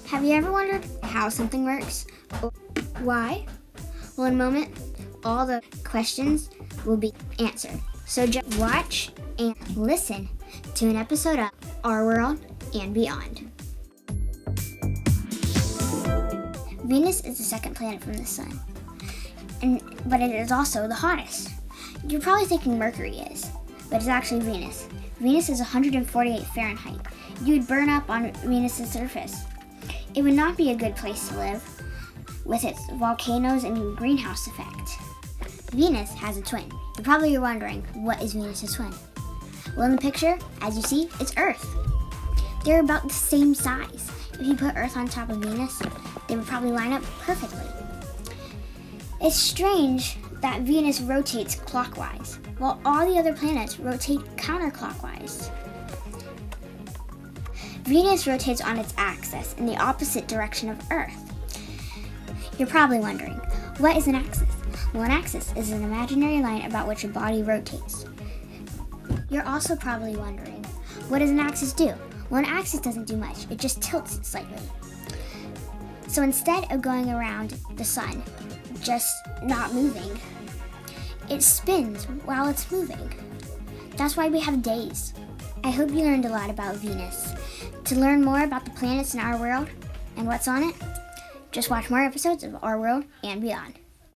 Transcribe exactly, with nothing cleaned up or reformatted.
Have you ever wondered how something works? Or why? Well, in a moment, all the questions will be answered. So just watch and listen to an episode of Our World and Beyond. Venus is the second planet from the sun, and but it is also the hottest. You're probably thinking Mercury is, but it's actually Venus. Venus is one hundred forty-eight Fahrenheit. You would burn up on Venus's surface. It would not be a good place to live with its volcanoes and greenhouse effect. Venus has a twin. You're probably wondering, what is Venus's twin? Well, in the picture, as you see, it's Earth. They're about the same size. If you put Earth on top of Venus, they would probably line up perfectly. It's strange that Venus rotates clockwise, while all the other planets rotate counterclockwise. Venus rotates on its axis in the opposite direction of Earth. You're probably wondering, what is an axis? Well, an axis is an imaginary line about which a body rotates. You're also probably wondering, what does an axis do? Well, an axis doesn't do much, it just tilts slightly. So instead of going around the sun, just not moving, it spins while it's moving. That's why we have days. I hope you learned a lot about Venus. To learn more about the planets in our world and what's on it, just watch more episodes of Our World and Beyond.